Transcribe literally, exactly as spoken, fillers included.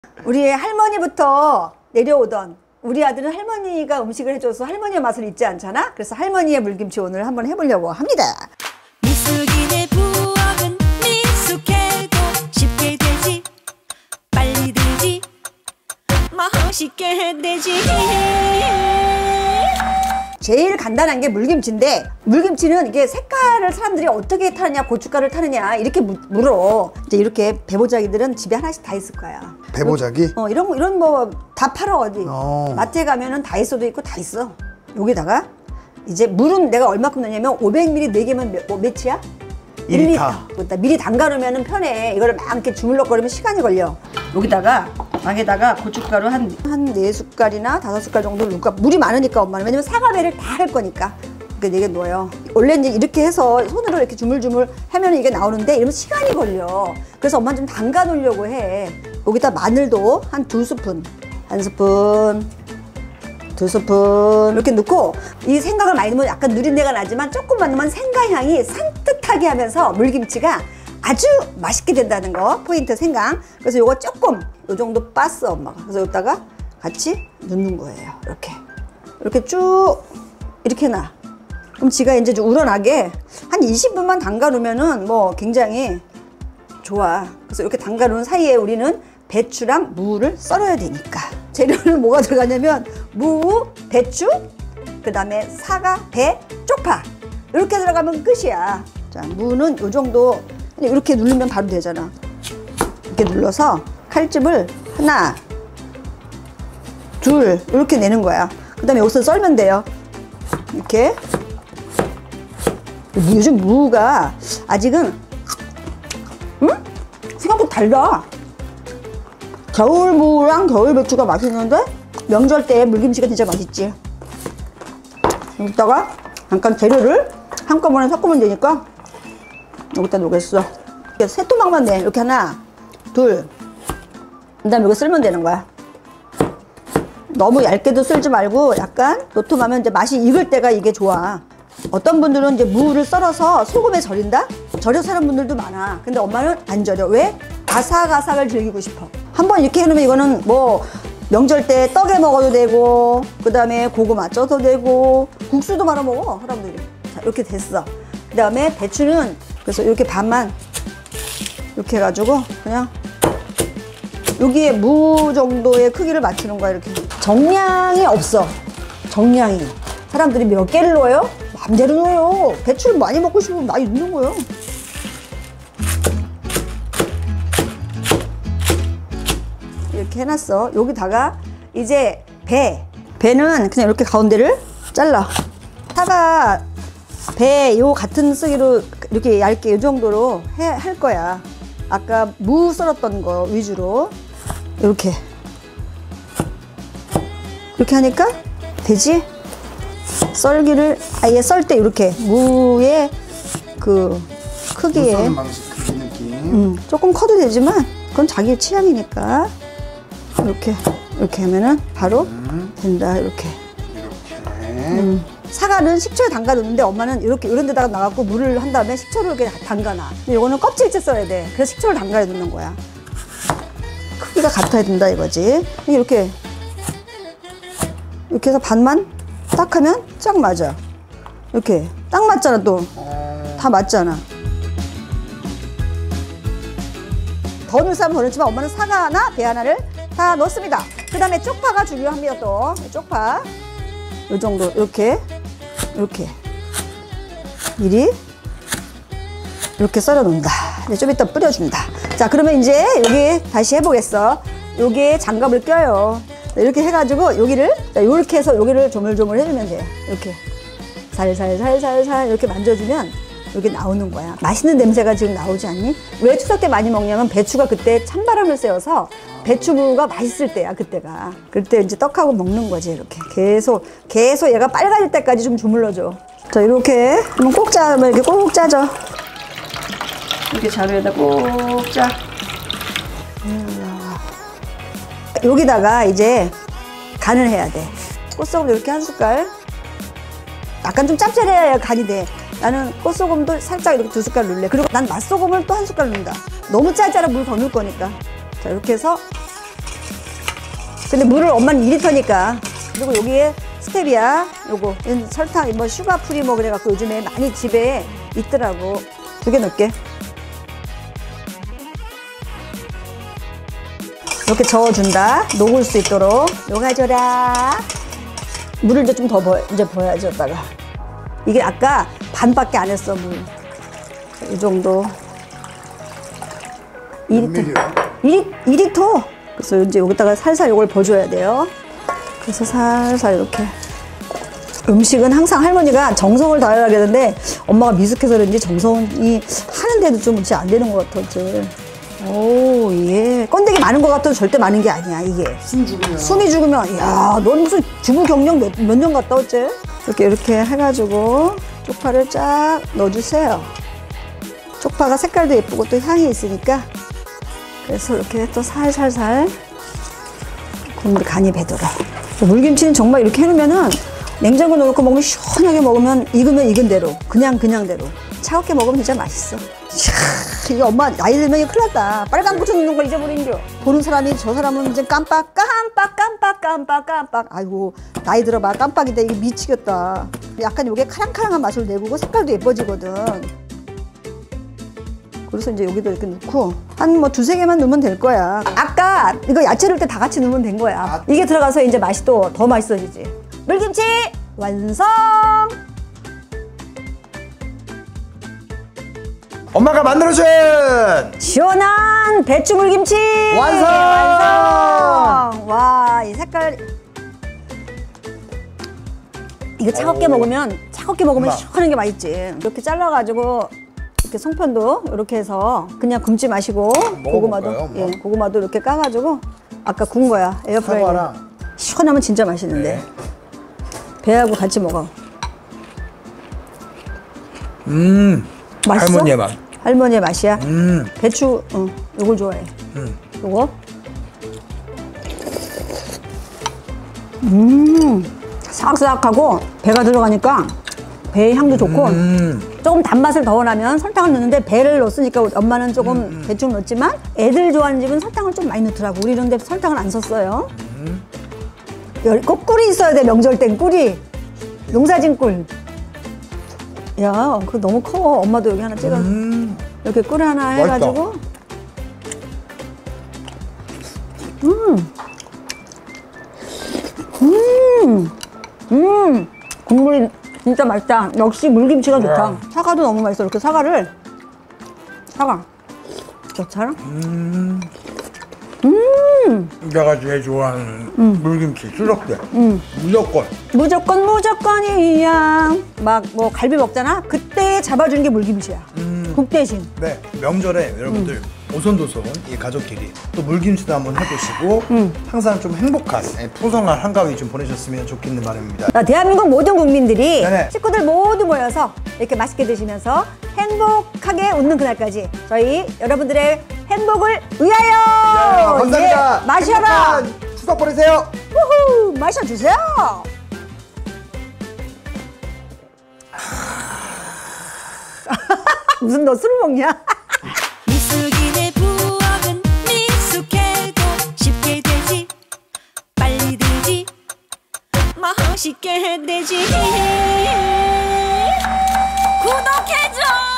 우리 할머니부터 내려오던 우리 아들은 할머니가 음식을 해줘서 할머니의 맛을 잊지 않잖아. 그래서 할머니의 물김치 오늘 한번 해보려고 합니다. 미숙인의 부엌은 미숙해도 쉽게 되지, 빨리 되지, 맛있게 되지. 제일 간단한 게 물김치인데, 물김치는 이게 색깔을 사람들이 어떻게 타느냐, 고춧가루를 타느냐 이렇게 무, 물어. 이제 이렇게 배보자기들은 집에 하나씩 다 있을 거야. 배보자기? 어, 이런 거 이런 뭐 다 팔아 어디. 어. 마트에 가면은 다이소도 있고 다 있어. 여기다가 이제 물은 내가 얼마큼 넣냐면 오백 밀리리터 네 개면 몇, 뭐 몇이야? 일 리터. 그러니까 미리 담가 놓으면 편해. 이거를 막 이렇게 주물럭거리면 시간이 걸려. 여기다가 방에다가 고춧가루 한 한 네 숟갈이나 다섯 숟갈 정도 넣을까. 물이 많으니까 엄마는. 왜냐면 사과배를 다 할 거니까. 이렇게 네 개 넣어요. 원래 이제 이렇게 해서 손으로 이렇게 주물주물 하면 이게 나오는데 이러면 시간이 걸려. 그래서 엄마는 좀 담가 놓으려고 해. 여기다 마늘도 한 두 스푼, 한 스푼, 두 스푼 이렇게 넣고, 이 생강을 많이 넣으면 약간 누린내가 나지만 조금만 넣으면 생강향이 산뜻하게 하면서 물김치가 아주 맛있게 된다는 거 포인트. 생강. 그래서 요거 조금 요 정도 빻어 엄마가. 그래서 여기다가 같이 넣는 거예요. 이렇게 이렇게 쭉 이렇게 놔. 그럼 지가 이제 좀 우러나게 한 이십 분만 담가 놓으면은 뭐 굉장히 좋아. 그래서 이렇게 담가 놓은 사이에 우리는 배추랑 무를 썰어야 되니까 재료는 뭐가 들어가냐면 무, 배추, 그 다음에 사과, 배, 쪽파 이렇게 들어가면 끝이야. 자, 무는 요 정도 이렇게 누르면 바로 되잖아. 이렇게 눌러서 칼집을 하나, 둘 이렇게 내는 거야. 그 다음에 여기서 썰면 돼요. 이렇게. 요즘 무가 아직은 응? 생각보다 달라. 겨울 무랑 겨울 배추가 맛있는데 명절 때 물김치가 진짜 맛있지. 여기다가 잠깐 재료를 한꺼번에 섞으면 되니까 여기다 놓겠어. 세 토막만 내. 이렇게 하나, 둘. 그 다음에 이거 쓸면 되는 거야. 너무 얇게도 쓸지 말고 약간 노통하면 이제 맛이 익을 때가 이게 좋아. 어떤 분들은 이제 무를 썰어서 소금에 절인다? 절여서 하는 분들도 많아. 근데 엄마는 안 절여. 왜? 아삭아삭을 즐기고 싶어. 한번 이렇게 해놓으면 이거는 뭐 명절 때 떡에 먹어도 되고, 그 다음에 고구마 쪄도 되고, 국수도 말아 먹어 사람들이. 자, 이렇게 됐어. 그 다음에 배추는 그래서 이렇게 반만 이렇게 해가지고 그냥 여기에 무 정도의 크기를 맞추는 거야. 이렇게 정량이 없어. 정량이 사람들이 몇 개를 넣어요? 맘대로 넣어요. 배추를 많이 먹고 싶으면 많이 넣는 거예요. 이렇게 해놨어. 여기다가 이제 배 배는 그냥 이렇게 가운데를 잘라. 사과 배 요 같은 쓰기로 이렇게 얇게 이 정도로 해, 할 거야. 아까 무 썰었던 거 위주로 이렇게 이렇게 하니까 되지? 썰기를 아예 썰 때 이렇게 무의 그 크기에 썰는 방식 그 느낌. 음, 조금 커도 되지만 그건 자기 취향이니까 이렇게 이렇게 하면은 바로 음. 된다. 이렇게. 이렇게. 음. 사과는 식초에 담가 놓는데 엄마는 이렇게 이런 데다가 나가고 물을 한 다음에 식초를 이렇게 담가 놔. 근데 이거는 껍질째 써야 돼. 그래서 식초를 담가야 놓는 거야. 크기가 같아야 된다 이거지. 이렇게 이렇게 해서 반만 딱 하면 딱 맞아. 이렇게 딱 맞잖아. 또 다 맞잖아. 더 넣을 사람은 더 넣지만 엄마는 사과 하나, 배 하나를 다 넣습니다. 그 다음에 쪽파가 중요합니다. 또 쪽파 이 정도 이렇게 이렇게 미리 이렇게 썰어 놓는다. 이제 좀 이따 뿌려준다. 자, 그러면 이제 여기 다시 해보겠어. 여기에 장갑을 껴요. 이렇게 해가지고 여기를 이렇게 해서 여기를 조물조물 해주면 돼요. 이렇게 살살살살살 이렇게 만져주면 여기 나오는 거야. 맛있는 냄새가 지금 나오지 않니? 왜 추석 때 많이 먹냐면 배추가 그때 찬바람을 쐬어서 배추무가 맛있을 때야. 그때가. 그때 이제 떡하고 먹는 거지. 이렇게 계속 계속 얘가 빨가질 때까지 좀 주물러줘. 자, 이렇게 한번 꼭 짜. 이렇게 꼭 짜줘. 이렇게 자루에다 꼭 짜. 여기다가 이제 간을 해야 돼. 꽃소금 이렇게 한 숟갈. 약간 좀 짭짤해야 간이 돼. 나는 꽃소금도 살짝 이렇게 두 숟갈 넣을래. 그리고 난 맛소금을 또 한 숟갈 넣는다. 너무 짤짤한 물 더 넣을 거니까. 자, 이렇게 해서 근데 물을 엄마는 이 리터니까. 그리고 여기에 스테비아, 요거 설탕, 뭐 슈가 프리 뭐 그래갖고 요즘에 많이 집에 있더라고. 두 개 넣을게. 이렇게 저어준다. 녹을 수 있도록. 녹아줘라. 물을 이제 좀 더 부어, 이제 부어야지, 여기다가. 이게 아까 반밖에 안 했어, 물. 이 정도. 이 리터. 이 리터. 그래서 이제 여기다가 살살 이걸 부어줘야 돼요. 그래서 살살 이렇게. 음식은 항상 할머니가 정성을 다해야 되는데 엄마가 미숙해서 그런지 정성이 하는데도 좀 안 되는 것 같아, 어째. 오, 예. 건더기 많은 것 같아도 절대 많은 게 아니야, 이게. 숨 죽으면. 숨이 죽으면, 야, 넌 무슨 주부 경력 몇, 몇 년 갔다 어째? 이렇게, 이렇게 해가지고 쪽파를 쫙 넣어주세요. 쪽파가 색깔도 예쁘고 또 향이 있으니까. 그래서 이렇게 또 살살살 국물 간이 배도록. 물김치는 정말 이렇게 해놓으면은 냉장고에 넣어놓고 먹으면 시원하게 먹으면 익으면 익은 대로. 그냥, 그냥 대로. 차갑게 먹으면 진짜 맛있어. 이야, 이거 엄마 나이 들면 이거 큰일 났다. 빨간 고추 넣는 걸 잊어버린겨. 보는 사람이 저 사람은 이제 깜빡 깜빡 깜빡 깜빡 깜빡. 아이고 나이 들어봐 깜빡인데 이게 미치겠다. 약간 요게 카랑카랑한 맛을 내고 색깔도 예뻐지거든. 그래서 이제 여기도 이렇게 넣고 한 뭐 두세 개만 넣으면 될 거야. 아까 이거 야채 넣을 때 다 같이 넣으면 된 거야. 이게 들어가서 이제 맛이 또 더 맛있어지지. 물김치 완성! 엄마가 만들어준 시원한 배추 물김치 완성! 완성! 와, 이 색깔 이거 차갑게 오. 먹으면 차갑게 먹으면 엄마. 시원한 게 맛있지. 이렇게 잘라가지고 이렇게 송편도 이렇게 해서 그냥 굶지 마시고 고구마도 먹어볼까요, 엄마? 예, 고구마도 이렇게 까가지고 아까 구운 거야 에어프라이어. 사과랑. 시원하면 진짜 맛있는데 네. 배하고 같이 먹어. 음. 맛있어? 할머니의 맛. 할머니의 맛이야. 음. 배추, 어, 요걸 좋아해. 음. 요거. 음, 사각사각하고 배가 들어가니까 배의 향도 좋고 음. 조금 단맛을 더 원하면 설탕을 넣는데 배를 넣었으니까 엄마는 조금 음. 대충 넣었지만 애들 좋아하는 집은 설탕을 좀 많이 넣더라고. 우리 이런 데 설탕을 안 썼어요. 음. 열- 꼭 꿀이 있어야 돼, 명절 땐 꿀이. 농사진 꿀. 야, 그거 너무 커. 엄마도 여기 하나 찍어. 음. 이렇게 꿀 하나 맛있다. 해가지고. 음. 음. 음. 국물이 진짜 맛있다. 역시 물김치가 좋다. 와. 사과도 너무 맛있어. 이렇게 사과를. 사과. 저처럼. 음. 음. 내가 제일 좋아하는 물김치 추석때 음. 무조건. 무조건 무조건이야. 막 뭐 갈비 먹잖아. 그때 잡아주는 게 물김치야. 음. 국 대신. 네, 명절에 여러분들 오손도손 이 가족끼리 또 물김치도 한번 해보시고 음. 항상 좀 행복한 예, 풍성한 한가위 좀 보내셨으면 좋겠는 바람입니다. 자, 대한민국 모든 국민들이 네네. 식구들 모두 모여서 이렇게 맛있게 드시면서 행복하게 웃는 그날까지 저희 여러분들의 행복을 위하여 네, 감사합니다. 예, 마셔라. 행복한 추석 보내세요. 우후, 마셔주세요. 무슨 너 술을 먹냐? 미숙인의 부엌은 미숙해도 쉽게 되지 빨리 되지 맛있게 되지 구독해줘